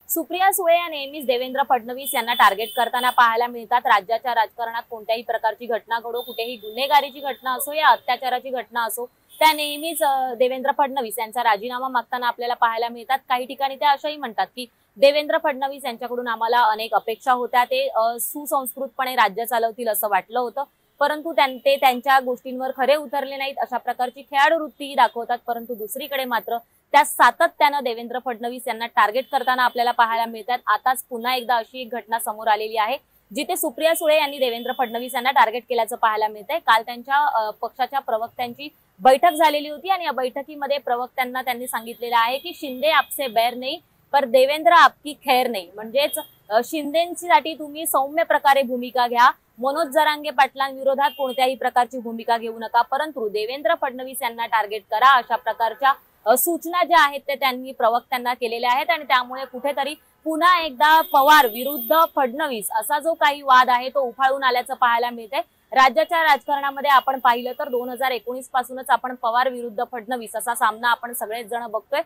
सुप्रिया सुळे या नेहमीच देवेंद्र फडणवीस यांना टार्गेट करताना पाहायला मिळतात। राज्याच्या राजकारणात कोणत्याही प्रकारची घटना घडो, कुठेही गुन्हेगारीची घटना असो या अत्याचाराची घटना असो, त्या नेहमीच देवेंद्र फडणवीस यांचा राजीनामा मागताना आपल्याला पाहायला मिळतात। काही ठिकाणी त्या अशाही म्हणतात की देवेंद्र फडणवीस यांच्याकडून आम्हाला अनेक अपेक्षा होत्या, ते सुसंस्कृतपणे राज्य चालवतील असं वाटलं होतं, परंतु ते त्यांच्या गोष्टींवर खरे उतरले नाहीत, अशा प्रकारची खेळाडू वृत्तीही दाखवतात। परंतु दुसरीकडे मात्र त्या सातत्यानं देवेंद्र फडणवीस यांना टार्गेट करताना आपल्याला पाहायला मिळतात। आताच पुन्हा एकदा अशी एक घटना समोर आलेली आहे जिथे सुप्रिया सुळे यांनी देवेंद्र फडणवीस यांना टार्गेट केल्याचं पाहायला मिळतंय। काल त्यांच्या पक्षाच्या प्रवक्त्यांची बैठक झालेली होती आणि या बैठकीमध्ये प्रवक्त्यांना त्यांनी सांगितलेलं आहे की शिंदे आपसे बैर नाही पर देवेंद्र आपकी खैर नाही, म्हणजेच शिंदेंसाठी तुम्ही सौम्य प्रकारे भूमिका घ्या, मनोज जरांगे पाटलांविरोधात कोणत्याही प्रकारची भूमिका घेऊ नका, परंतु देवेंद्र फडणवीस यांना टार्गेट करा, अशा प्रकारच्या सूचना ज्या आहेत ते त्यांनी प्रवक्त्यांना केलेल्या आहेत। आणि त्यामुळे कुठेतरी पुन्हा एकदा पवार विरुद्ध फडणवीस असा जो काही वाद आहे तो उफाळून आल्याचं पाहायला मिळतंय। राज्याच्या राजकारणामध्ये आपण पाहिलं तर 2019 पासूनच आपण पवार विरुद्ध फडणवीस असा सामना आपण सगळेच जण बघतोय।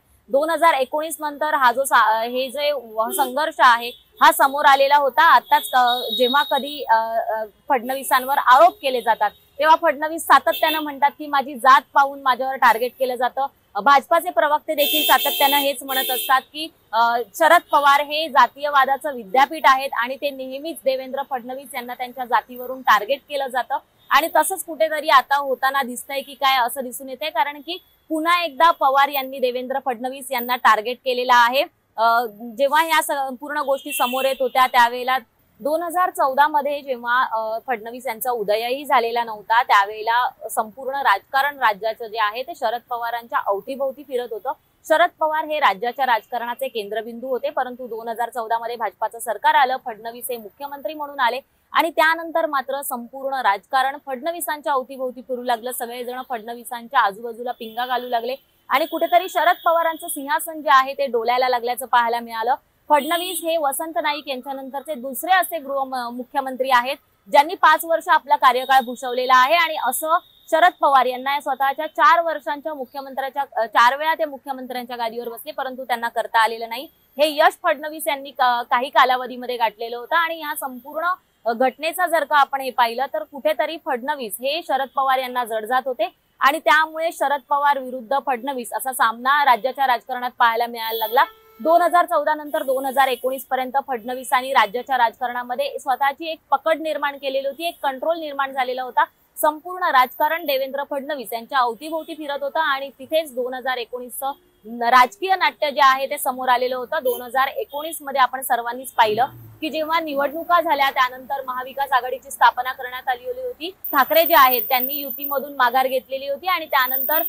2019 नंतर हा जो हे जे संघर्ष आहे हा समोर आलेला होता। आताच जेव्हा कधी फडणवीसांवर आरोप केले जातात तेव्हा फडणवीस सातत्यानं म्हणतात की माझी जात पाहून माझ्यावर टार्गेट केलं जातं। भाजपाचे प्रवक्ते देखील सातत्यानं हेच म्हणत असतात की शरद पवार हे जातीयवादाचं विद्यापीठ आहेत आणि ते नेहमीच देवेंद्र फडणवीस यांना त्यांच्या जातीवरून टार्गेट केलं जातं। आणि तसंच कुठेतरी आता होताना दिसतंय की काय असं दिसून येतंय, कारण की पुन्हा एकदा पवार यांनी देवेंद्र फडणवीस यांना टार्गेट केलेला आहे। जेव्हा ह्या संपूर्ण गोष्टी समोर येत होत्या त्यावेळेला 2014 मध्ये जेव्हा फडणवीस यांचा उदयही झालेला नव्हता त्यावेळेला संपूर्ण राजकारण राज्याचं जे आहे ते शरद पवारांच्या अवतीभोवती फिरत होतं। शरद पवार हे राज्याच्या राजकारणाचे केंद्रबिंदू होते, परंतु 2014 मध्ये भाजपाचं सरकार आलं, फडणवीस हे मुख्यमंत्री म्हणून आले आणि त्यानंतर मात्र संपूर्ण राजकारण फडणवीसांच्या अवतीभोवती फिरू लागलं। सगळेजण फडणवीसांच्या आजूबाजूला पिंगा घालू लागले आणि कुठेतरी शरद पवारांचं सिंहासन जे आहे ते डोलायला लागल्याचं पाहायला मिळालं। फडणवीस हे वसंत नाईक यांच्यानंतरचे दुसरे असे मुख्यमंत्री आहेत ज्यांनी 5 वर्ष आपला कार्यकाळ भूषवलेला आहे आणि असं शरद पवार यांना स्वतःच्या 4 वर्षांच्या मुख्यमंत्र्याच्या 4 वेळा ते मुख्यमंत्र्यांच्या गादीवर बसले, परंतु त्यांना करता आलेलं नाही। हे यश फडणवीस यांनी काही कालावधीमध्ये गाठलेलं होतं आणि या संपूर्ण घटनेचा जर का आपण हे पाहिलं तर कुठेतरी फडणवीस हे शरद पवार यांना जड जात होते आणि त्यामुळे शरद पवार विरुद्ध फडणवीस असा सामना राज्याच्या राजकारणात पाहायला मिळायला लागला। 2014 नंतर 2019 पर्यंत फडणवीसांनी राज्याच्या राजकारणामध्ये स्वतःची एक पकड निर्माण केलेली होती, एक कंट्रोल निर्माण झालेला होता। संपूर्ण राजकारण देवेंद्र फडणवीस यांच्या अवतीभोवती फिरत होतं आणि तिथेच 2019चं राजकीय नाट्य जे आहे ते समोर आलेलं होतं। 2019 मध्ये आपण सर्वांनीच पाहिलं की जेव्हा निवडणुका झाल्या त्यानंतर महाविकास आघाडीची स्थापना करण्यात आली होती। ठाकरे जे आहेत त्यांनी युतीमधून माघार घेतलेली होती आणि त्यानंतर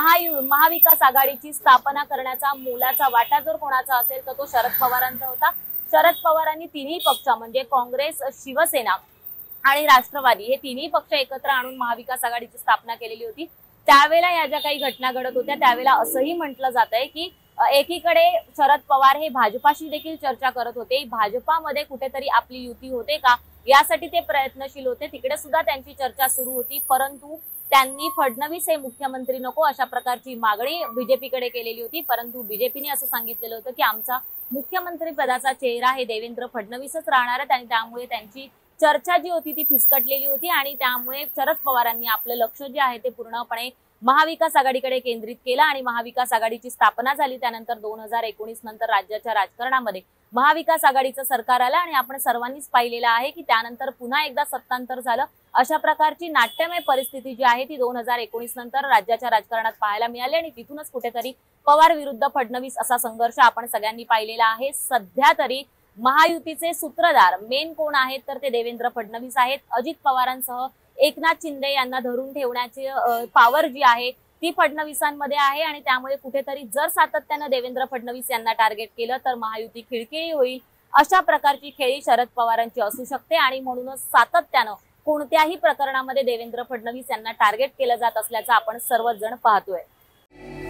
महाविकास आघाडीची स्थापना करण्याचा मोलाचा वाटा जर कोणाचा असेल तर तो शरद पवारांचा होता। शरद पवारांनी तिन्ही पक्ष म्हणजे काँग्रेस, शिवसेना आणि राष्ट्रवादी हे तिन्ही पक्ष एकत्र आणून महाविकास आघाडीची स्थापना केलेली होती। त्यावेळेला या ज्या काही घटना घडत होत्या त्यावेळेला असंही म्हटलं जातंय की एकीकडे शरद पवार हे भाजपाशी देखील चर्चा करत होते, भाजपामध्ये कुठेतरी आपली युती होते का यासाठी ते प्रयत्नशील होते, तिकडे सुद्धा त्यांची चर्चा सुरू होती, परंतु त्यांनी फडणवीस हे मुख्यमंत्री नको अशा प्रकारची मागणी बीजेपीकडे केलेली होती। परंतु बीजेपीने असं सांगितलेलं होतं की आमचा मुख्यमंत्री पदाचा चेहरा हे देवेंद्र फडणवीसच राहणार आहेत आणि त्यामुळे त्यांची चर्चा जी होती ती फिसकटलेली होती आणि त्यामुळे शरद पवारांनी आपलं लक्ष जे आहे ते पूर्णपणे महाविकास आघाडीकडे केंद्रित केलं आणि महाविकास आघाडीची स्थापना झाली। त्यानंतर 2019 नंतर राज्याच्या राजकारणामध्ये महाविकास आघाडीचं सरकार आलं आणि आपण सर्वांनीच पाहिलेलं आहे की त्यानंतर पुन्हा एकदा सत्तांतर झालं। अशा प्रकारची नाट्यमय परिस्थिती जी आहे ती 2019 नंतर राज्याच्या राजकारणात पाहायला मिळाली आणि तिथूनच कुठेतरी पवार विरुद्ध फडणवीस असा संघर्ष आपण सगळ्यांनी पाहिलेला आहे। सध्या तरी महायुतीचे सूत्रधार मेन कोण आहेत तर ते देवेंद्र फडणवीस आहेत। अजित पवारांसह एकनाथ शिंदे यांना धरून ठेवण्याची पॉवर जी आहे ती फडणवीसांमध्ये आहे आणि त्यामुळे कुठेतरी जर सातत्यानं देवेंद्र फडणवीस यांना टार्गेट केलं तर महायुती खिळखिळी होईल, अशा प्रकारची खेळी शरद पवारांची असू शकते आणि म्हणूनच सातत्यानं कोणत्याही प्रकरणामध्ये देवेंद्र फडणवीस यांना टार्गेट केलं जात असल्याचं आपण सर्वच जण पाहतोय।